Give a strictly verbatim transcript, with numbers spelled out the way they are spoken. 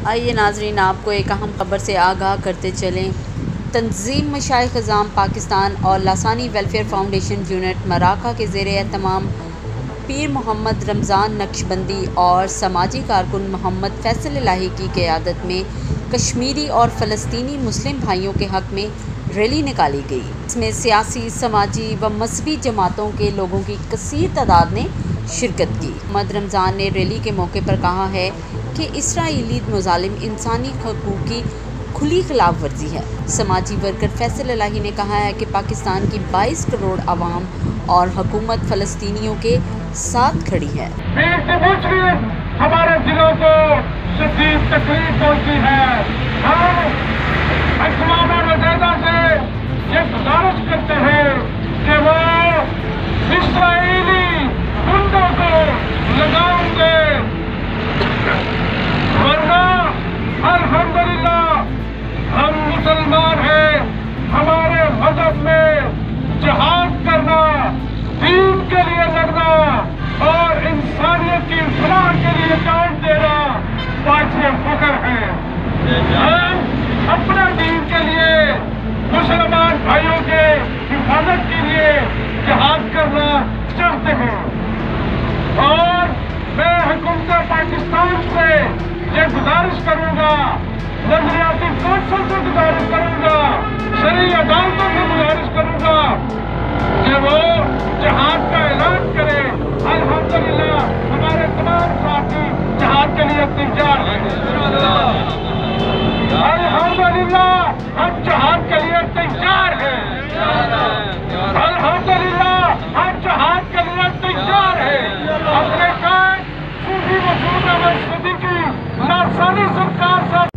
آئیے ناظرین، آپ کو ایک اہم خبر سے آگاہ کرتے چلیں۔ تنظیم مشائخ اعظام پاکستان اور لسانی ویلفیئر فاؤنڈیشن یونٹ مراکہ کے زیر اہتمام پیر محمد رمضان نقشبندی اور سماجی کارکن محمد فیصل الہی کی قیادت میں کشمیری اور فلسطینی مسلم بھائیوں کے حق میں ریلی نکالی گئی۔ اس میں سیاسی، سماجی و مذہبی جماعتوں کے لوگوں کی کثیر تعداد نے شرکت کی۔ محمد رمضان نے ریلی کے موقع پر کہا ہے کہ اسرائیلی مظالم انسانی حقوق کی کھلی خلاف ورزی ہے۔ سماجی ورکر فیصل الہی نے کہا ہے کہ پاکستان کی بائیس کروڑ عوام اور حکومت فلسطینیوں کے ساتھ کھڑی ہے۔ ہمارے دلوں کو شدید تکلیف پہنچی ہے۔ ہم اقوام متحدہ سے یہ گزارش کرتے ہیں کہ وہ اسرائیلی گنڈوں کو لگاؤں گے، ورنہ الحمدللہ ہم مسلمان ہیں۔ ہمارے مذہب میں جہاد کرنا، دین کے لیے لڑنا اور انسانیت کی فلاح کے لیے جان دینا باعث فخر ہے۔ ہم اپنا دین کے لیے، مسلمان بھائیوں کے حفاظت کے لیے جہاد کرنا چاہتے ہیں، اور میں حکومت پاکستان سے یہ گزارش کروں گا، نظریاتی کونسل سے گزارش کروں گا، شرعی عدالتوں سے گزارش کروں گا کہ وہ جہاد کا اعلان کرے۔ الحمدللہ ہمارے تمام ساتھی جہاد کے لیے تیار ہیں۔ الحمدللہ ہم جہاد کے لیے تیار ہیں۔ الحمدللہ ہم جہاد کے لیے تیار ہیں۔ اپنے قائد صوفی مسعود احمد صدیقی لسانی سرکار سے